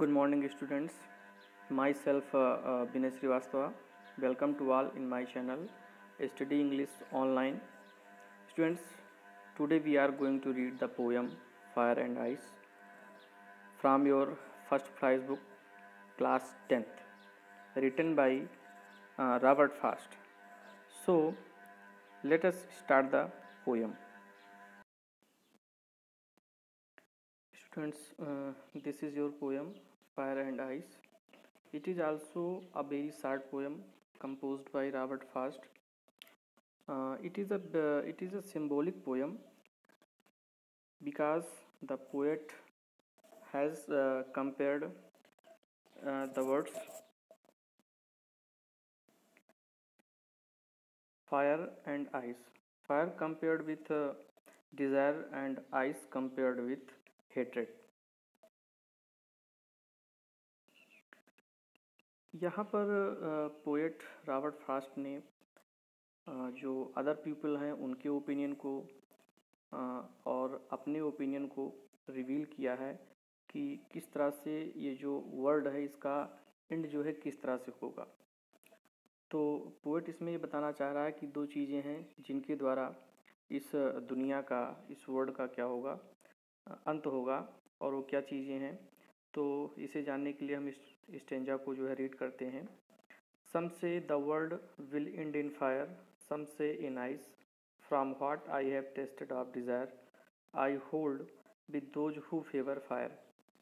Good morning, students. Myself, Binay Srivastava. Welcome to all in my channel, Study English Online. Students, today we are going to read the poem Fire and Ice from your first prize book, class 10th, written by Robert Frost. So, let us start the poem. Students, this is your poem Fire and Ice. It is also a very short poem composed by Robert Frost. It is a symbolic poem because the poet has compared the words fire and ice. Fire compared with desire and ice compared with hatred. यहाँ पर poet Robert Frost ने जो other people हैं उनके opinion को और अपने opinion को रिवील किया है कि किस तरह से ये जो वर्ल्ड है इसका एंड जो है किस तरह से होगा। तो पोएट इसमें ये बताना चाह रहा है कि दो चीज़ें हैं जिनके द्वारा इस दुनिया का, इस वर्ल्ड का क्या होगा, अंत होगा, और वो क्या चीज़ें हैं। तो इसे जानने के लिए हम इस स्टेंजा को जो है रीड करते हैं। Some say the world will end in fire, some say in ice, from what I have tasted of desire I hold with those who favour fire.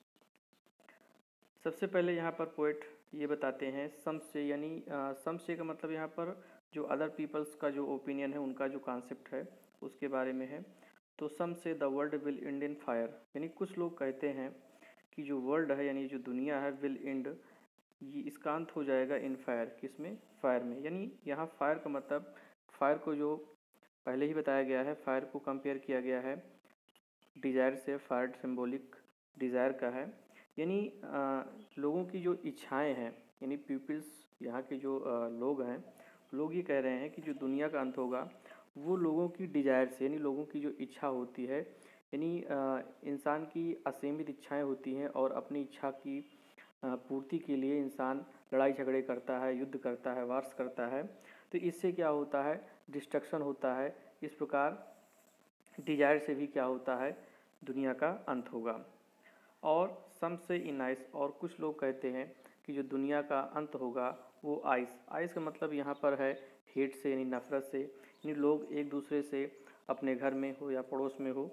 सबसे पहले यहाँ पर पोएट ये बताते हैं सम से, यानी सम से का मतलब यहाँ पर जो अदर पीपल्स का जो ओपिनियन है, उनका जो कॉन्सेप्ट है उसके बारे में है। तो some say the world will end in fire, यानी कुछ लोग कहते हैं कि जो वर्ल्ड है यानी जो दुनिया है विल एंड, ये इसका अंत हो जाएगा इन फायर, किसमें, फायर में। यानी यहाँ फायर का मतलब, फायर को जो पहले ही बताया गया है, फायर को कंपेयर किया गया है डिज़ायर से। फायर सिंबॉलिक डिज़ायर का है, यानी लोगों की जो इच्छाएं हैं, यानी पीपल्स, यहाँ के जो लोग हैं, लोग ये कह रहे हैं कि जो दुनिया का अंत होगा वो लोगों की डिज़ायर से, यानी लोगों की जो इच्छा होती है, यानी इंसान की असीमित इच्छाएं होती हैं और अपनी इच्छा की पूर्ति के लिए इंसान लड़ाई झगड़े करता है, युद्ध करता है, वार्स करता है। तो इससे क्या होता है, डिस्ट्रक्शन होता है। इस प्रकार डिजायर से भी क्या होता है, दुनिया का अंत होगा। और सम से इन आइस, और कुछ लोग कहते हैं कि जो दुनिया का अंत होगा वो आइस, आइस का मतलब यहाँ पर है हेट से, यानी नफरत से, यानी लोग एक दूसरे से अपने घर में हो या पड़ोस में हो,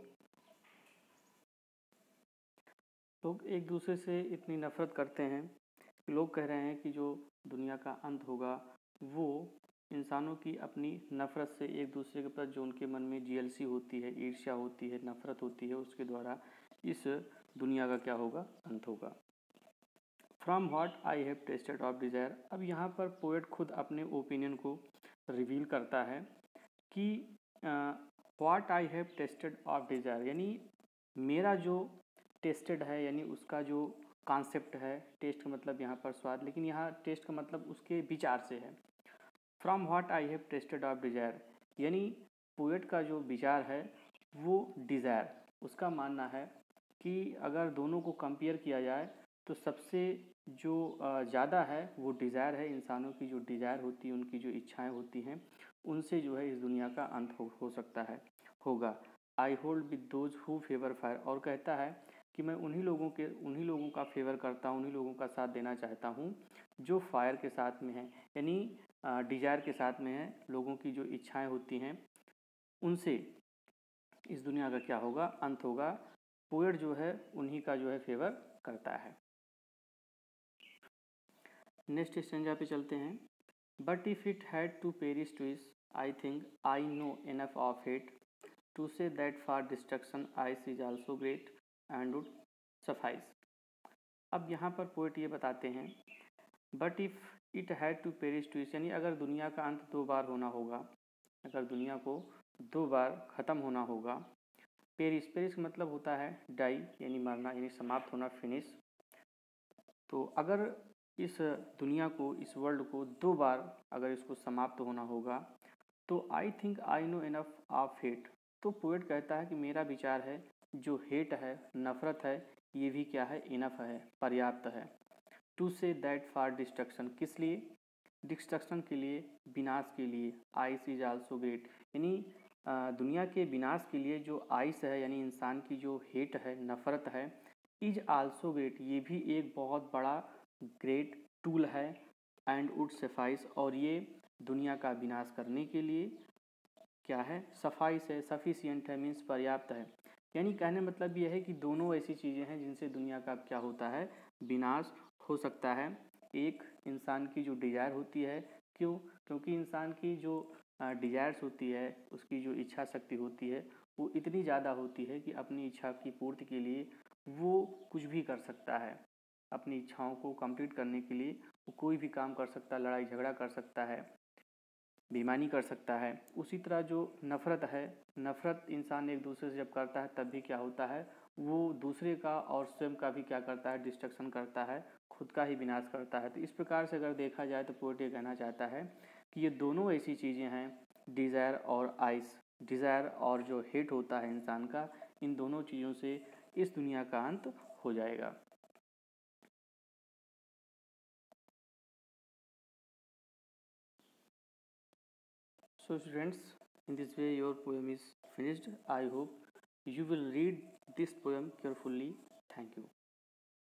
लोग एक दूसरे से इतनी नफरत करते हैं कि लोग कह रहे हैं कि जो दुनिया का अंत होगा वो इंसानों की अपनी नफरत से, एक दूसरे के प्रति जो उनके मन में जीएलसी होती है, ईर्ष्या होती है, नफरत होती है, उसके द्वारा इस दुनिया का क्या होगा, अंत होगा। From what I have tasted of desire, अब यहाँ पर पोएट खुद अपने ओपिनियन को रिवील करता है कि what I have tasted of desire, यानी मेरा जो टेस्टेड है, यानी उसका जो कॉन्सेप्ट है, टेस्ट का मतलब यहाँ पर स्वाद, लेकिन यहाँ टेस्ट का मतलब उसके विचार से है। From what I have tasted of desire, यानी पोएट का जो विचार है वो डिज़ायर, उसका मानना है कि अगर दोनों को कंपेयर किया जाए तो सबसे जो ज़्यादा है वो डिज़ायर है। इंसानों की जो डिज़ायर होती है, उनकी जो इच्छाएं होती हैं, उनसे जो है इस दुनिया का अंत हो सकता है, होगा। I hold with those who favour fire, और कहता है कि मैं उन्हीं लोगों का फेवर करता हूँ, उन्हीं लोगों का साथ देना चाहता हूँ जो फायर के साथ में हैं, यानी डिज़ायर के साथ में हैं। लोगों की जो इच्छाएं होती हैं उनसे इस दुनिया का क्या होगा, अंत होगा। पोएट जो है उन्हीं का जो है फेवर करता है। नेक्स्ट स्टेंजा पे चलते हैं। But if it had to perish twice, I think I know enough of it to say that for destruction ice is also great and would suffice. अब यहाँ पर पोएट ये बताते हैं, but if it had to perish twice, यानी अगर दुनिया का अंत दो बार होना होगा, अगर दुनिया को दो बार ख़त्म होना होगा। पेरिस, पेरिस का मतलब होता है डाई, यानी मरना, यानी समाप्त होना, फिनिश। तो अगर इस दुनिया को, इस वर्ल्ड को दो बार अगर इसको समाप्त होना होगा तो I think I know enough of it, तो पोएट कहता है कि मेरा विचार है, जो हेट है, नफ़रत है, ये भी क्या है, इनफ है, पर्याप्त है। To say that for destruction, किस लिए, डिस्ट्रक्शन के लिए, विनाश के लिए, आइस इज आल्सो ग्रेट, यानी दुनिया के विनाश के लिए जो आइस है यानी इंसान की जो हेट है, नफ़रत है, इज आल्सो ग्रेट, ये भी एक बहुत बड़ा ग्रेट टूल है, एंड वुड सफाइस, और ये दुनिया का विनाश करने के लिए क्या है, सफाइस है, सफिशियंट है, मीन्स पर्याप्त है। यानी कहने मतलब ये है कि दोनों ऐसी चीज़ें हैं जिनसे दुनिया का क्या होता है, विनाश हो सकता है। एक इंसान की जो डिज़ायर होती है, क्यों, क्योंकि इंसान की जो डिज़ायर्स होती है, उसकी जो इच्छा शक्ति होती है, वो इतनी ज़्यादा होती है कि अपनी इच्छा की पूर्ति के लिए वो कुछ भी कर सकता है। अपनी इच्छाओं को कंप्लीट करने के लिए वो कोई भी काम कर सकता है, लड़ाई झगड़ा कर सकता है, बेईमानी कर सकता है। उसी तरह जो नफ़रत है, नफ़रत इंसान एक दूसरे से जब करता है तब भी क्या होता है, वो दूसरे का और स्वयं का भी क्या करता है, डिस्ट्रक्शन करता है, खुद का ही विनाश करता है। तो इस प्रकार से अगर देखा जाए तो पोएट ये कहना चाहता है कि ये दोनों ऐसी चीज़ें हैं, डिज़ायर और आइस, डिज़ायर और जो हेट होता है इंसान का, इन दोनों चीज़ों से इस दुनिया का अंत हो जाएगा। So students, in this way your poem is finished. I hope you will read this poem carefully. Thank you.